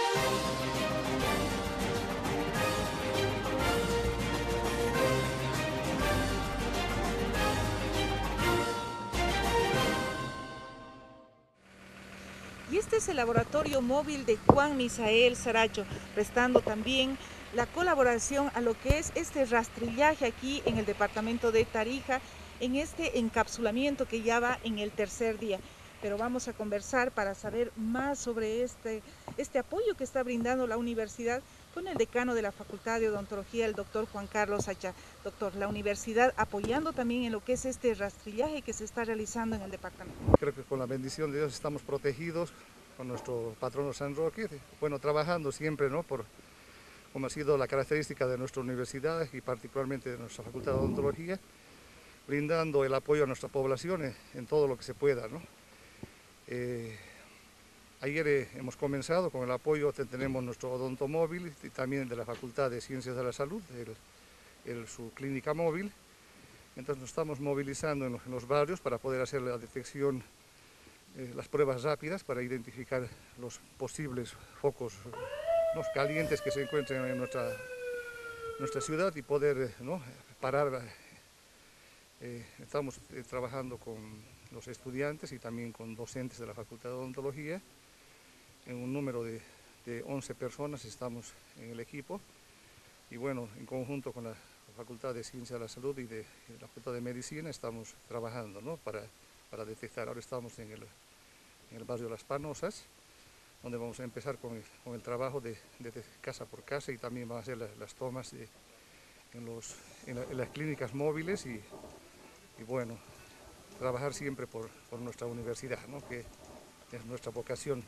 Y este es el laboratorio móvil de Juan Misael Saracho, prestando también la colaboración a lo que es este rastrillaje aquí en el departamento de Tarija, en este encapsulamiento que ya va en el tercer día. Pero vamos a conversar para saber más sobre este apoyo que está brindando la universidad con el decano de la Facultad de Odontología, el doctor Juan Carlos Achá. Doctor, la universidad apoyando también en lo que es este rastrillaje que se está realizando en el departamento. Creo que con la bendición de Dios estamos protegidos con nuestro patrono San Roque, bueno, trabajando siempre, ¿no? Como ha sido la característica de nuestra universidad y particularmente de nuestra Facultad de Odontología, brindando el apoyo a nuestra población en todo lo que se pueda, ¿no? Ayer hemos comenzado con el apoyo, tenemos nuestro odontomóvil y también de la Facultad de Ciencias de la Salud, su clínica móvil. Entonces nos estamos movilizando en los barrios para poder hacer la detección, las pruebas rápidas para identificar los posibles focos calientes que se encuentren en nuestra ciudad y poder parar. Estamos trabajando con los estudiantes y también con docentes de la Facultad de Odontología. En un número de 11 personas estamos en el equipo y bueno, en conjunto con la Facultad de Ciencias de la Salud y de la Facultad de Medicina estamos trabajando, ¿no? para detectar. Ahora estamos en el barrio Las Panosas, donde vamos a empezar con el trabajo de casa por casa y también vamos a hacer las tomas en las clínicas móviles y bueno, trabajar siempre por nuestra universidad, ¿no? Que es nuestra vocación.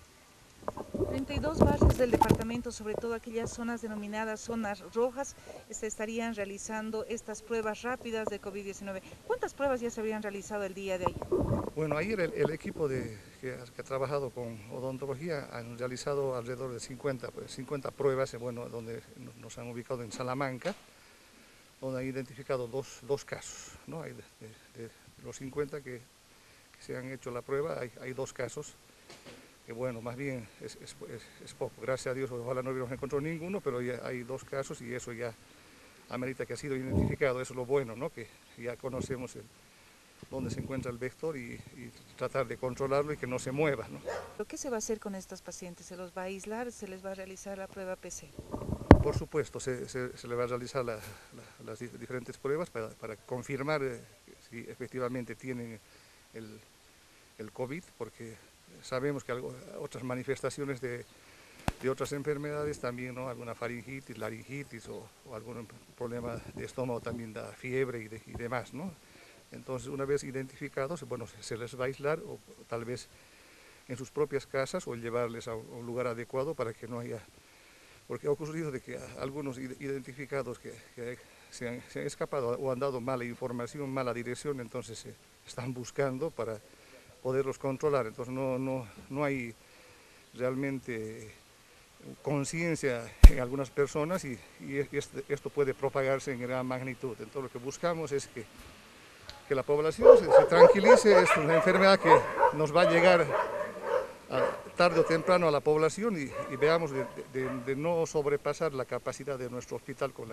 32 barrios del departamento, sobre todo aquellas zonas denominadas zonas rojas, se estarían realizando estas pruebas rápidas de COVID-19. ¿Cuántas pruebas ya se habrían realizado el día de ayer? Bueno, ayer el equipo que ha trabajado con odontología han realizado alrededor de 50 pruebas, bueno, donde nos han ubicado en Salamanca, donde han identificado dos casos, ¿no? Hay de los 50 que se han hecho la prueba, hay 2 casos. Que bueno, más bien es poco, gracias a Dios, ojalá no hubiéramos encontrado ninguno, pero ya hay 2 casos y eso ya amerita que ha sido identificado, eso es lo bueno, ¿no? Que ya conocemos dónde se encuentra el vector y tratar de controlarlo y que no se mueva, ¿no? ¿Qué se va a hacer con estos pacientes? ¿Se los va a aislar? ¿Se les va a realizar la prueba PCR? Por supuesto, se le va a realizar las diferentes pruebas para confirmar si efectivamente tienen el COVID, porque sabemos que otras manifestaciones de otras enfermedades también, ¿no? Alguna faringitis, laringitis o algún problema de estómago también da fiebre y demás, ¿no? Entonces, una vez identificados, bueno, se les va a aislar o tal vez en sus propias casas o llevarles a un lugar adecuado para que no haya... Porque ha ocurrido de que algunos identificados que se han escapado o han dado mala información, mala dirección, entonces se están buscando para poderlos controlar. Entonces no hay realmente conciencia en algunas personas y esto puede propagarse en gran magnitud. Entonces lo que buscamos es que la población se tranquilice. Es una enfermedad que nos va a llegar tarde o temprano a la población y veamos de no sobrepasar la capacidad de nuestro hospital con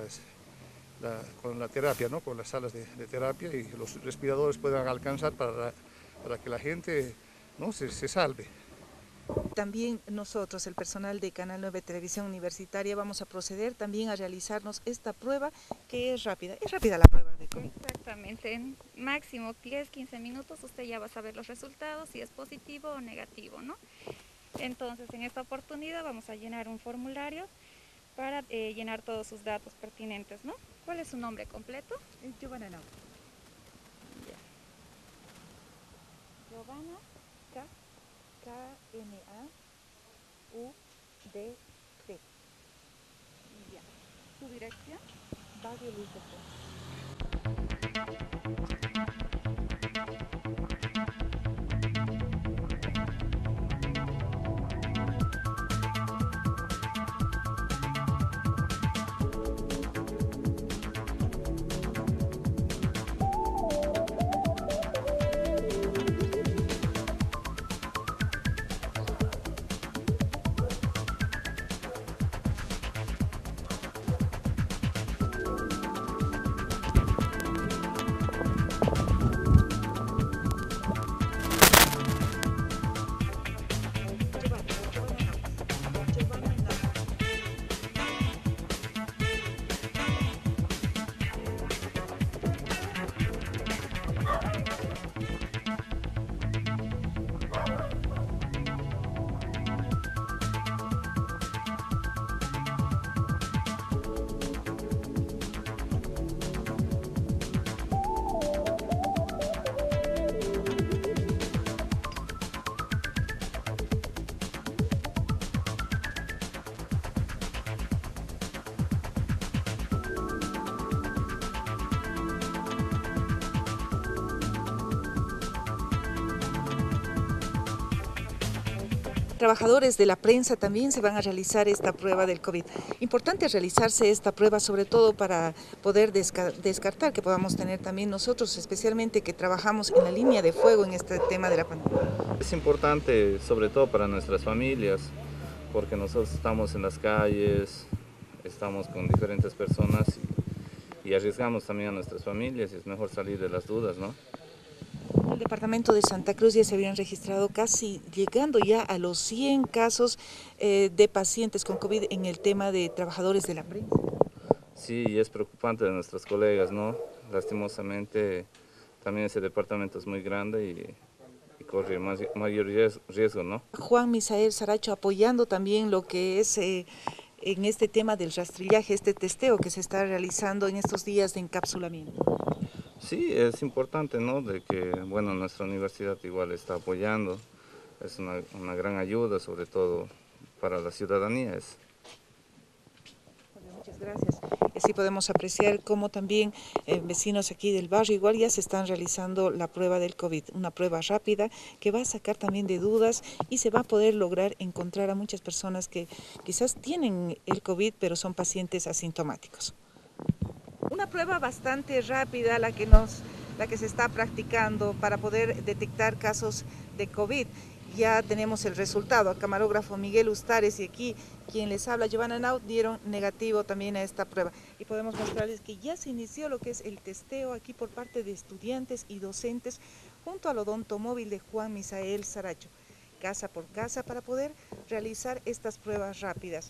la terapia, ¿no? Con las salas de terapia y los respiradores puedan alcanzar para que la gente, ¿no? se salve. También nosotros, el personal de Canal 9 Televisión Universitaria, vamos a proceder también a realizarnos esta prueba que es rápida. Es rápida la prueba de COVID. Exactamente, en máximo 10-15 minutos usted ya va a saber los resultados, si es positivo o negativo, ¿no? Entonces, en esta oportunidad vamos a llenar un formulario para llenar todos sus datos pertinentes, ¿no? ¿Cuál es su nombre completo? Giovanna Nau. Giovanna K-N-A-U-D-T. Ya. ¿Su dirección? Barrio Luis de trabajadores de la prensa también se van a realizar esta prueba del COVID. Importante realizarse esta prueba, sobre todo para poder descartar que podamos tener también nosotros, especialmente que trabajamos en la línea de fuego en este tema de la pandemia. Es importante, sobre todo para nuestras familias, porque nosotros estamos en las calles, estamos con diferentes personas y arriesgamos también a nuestras familias y es mejor salir de las dudas, ¿no? En el departamento de Santa Cruz ya se habían registrado casi llegando ya a los 100 casos de pacientes con COVID en el tema de trabajadores de la prensa. Sí, y es preocupante de nuestros colegas, ¿no? Lastimosamente también ese departamento es muy grande y corre mayor riesgo, ¿no? Juan Misael Saracho apoyando también lo que es en este tema del rastrillaje, este testeo que se está realizando en estos días de encapsulamiento. Sí, es importante, ¿no? De que, bueno, nuestra universidad igual está apoyando, es una gran ayuda, sobre todo para la ciudadanía. Muchas gracias. Así podemos apreciar cómo también vecinos aquí del barrio igual ya se están realizando la prueba del COVID, una prueba rápida que va a sacar también de dudas y se va a poder lograr encontrar a muchas personas que quizás tienen el COVID pero son pacientes asintomáticos. Una prueba bastante rápida la que se está practicando para poder detectar casos de COVID. Ya tenemos el resultado. El camarógrafo Miguel Ustares y aquí quien les habla, Giovanna Naut, dieron negativo también a esta prueba. Y podemos mostrarles que ya se inició lo que es el testeo aquí por parte de estudiantes y docentes junto al odontomóvil de Juan Misael Saracho, casa por casa, para poder realizar estas pruebas rápidas.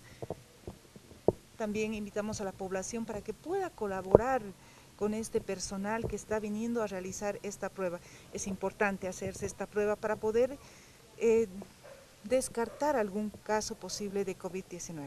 También invitamos a la población para que pueda colaborar con este personal que está viniendo a realizar esta prueba. Es importante hacerse esta prueba para poder descartar algún caso posible de COVID-19.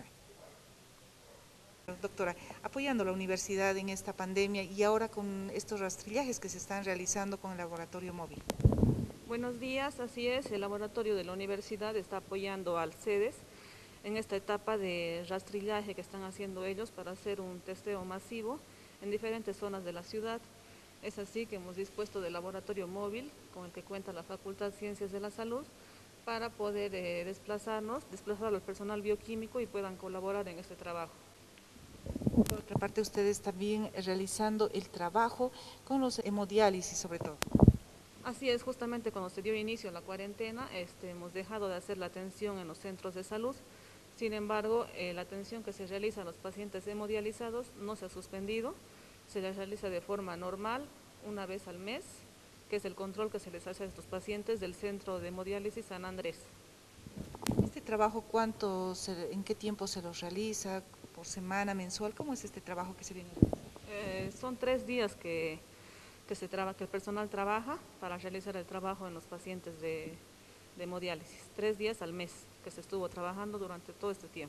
Doctora, apoyando a la universidad en esta pandemia y ahora con estos rastrillajes que se están realizando con el laboratorio móvil. Buenos días, así es, el laboratorio de la universidad está apoyando al CEDES en esta etapa de rastrillaje que están haciendo ellos para hacer un testeo masivo en diferentes zonas de la ciudad. Es así que hemos dispuesto del laboratorio móvil con el que cuenta la Facultad de Ciencias de la Salud para poder desplazar al personal bioquímico y puedan colaborar en este trabajo. Por otra parte, ustedes también realizando el trabajo con los hemodiálisis sobre todo. Así es, justamente cuando se dio inicio a la cuarentena, hemos dejado de hacer la atención en los centros de salud. Sin embargo, la atención que se realiza a los pacientes hemodializados no se ha suspendido, se les realiza de forma normal, una vez al mes, que es el control que se les hace a estos pacientes del Centro de Hemodiálisis San Andrés. ¿Este trabajo en qué tiempo se los realiza? ¿Por semana, mensual? ¿Cómo es este trabajo que se viene realizando? Son 3 días que el personal trabaja para realizar el trabajo en los pacientes de hemodiálisis. 3 días al mes que se estuvo trabajando durante todo este tiempo.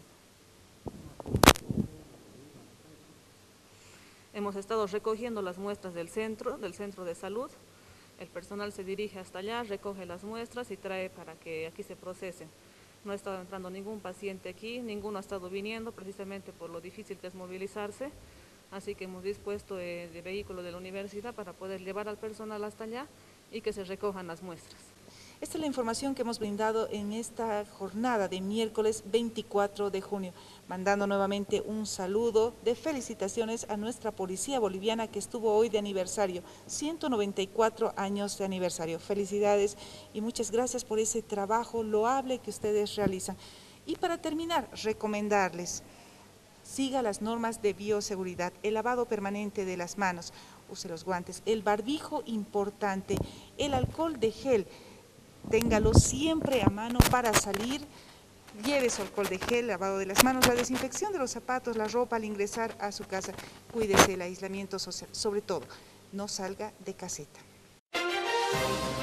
Hemos estado recogiendo las muestras del centro de salud. El personal se dirige hasta allá, recoge las muestras y trae para que aquí se procesen. No ha estado entrando ningún paciente aquí, ninguno ha estado viniendo precisamente por lo difícil que es movilizarse. Así que hemos dispuesto de vehículo de la universidad para poder llevar al personal hasta allá y que se recojan las muestras. Esta es la información que hemos brindado en esta jornada de miércoles 24 de junio, mandando nuevamente un saludo de felicitaciones a nuestra policía boliviana que estuvo hoy de aniversario, 194 años de aniversario. Felicidades y muchas gracias por ese trabajo loable que ustedes realizan. Y para terminar, recomendarles, siga las normas de bioseguridad, el lavado permanente de las manos, use los guantes, el barbijo importante, el alcohol de gel, téngalo siempre a mano para salir, lleve su alcohol de gel, lavado de las manos, la desinfección de los zapatos, la ropa al ingresar a su casa, cuídese del aislamiento social, sobre todo, no salga de caseta.